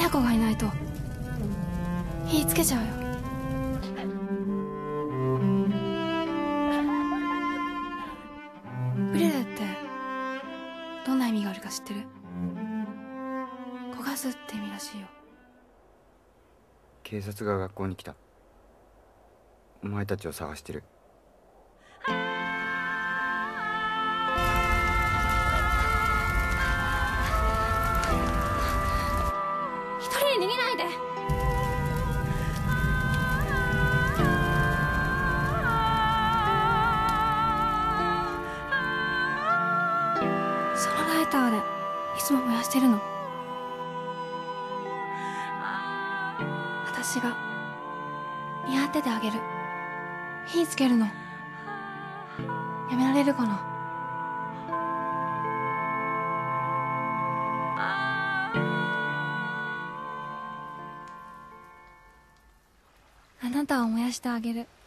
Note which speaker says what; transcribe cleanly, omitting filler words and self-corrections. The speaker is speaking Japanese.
Speaker 1: 綾子がいないと火つけちゃうよ。ブレレってどんな意味があるか知ってる？焦がすって意味らしいよ。
Speaker 2: 警察が学校に来た。お前たちを探してる。
Speaker 1: 一人で逃げないで。そのライターでいつも燃やしてるの。私が見張っててあげる。火つけるのやめられるかな？あなたを燃やしてあげる。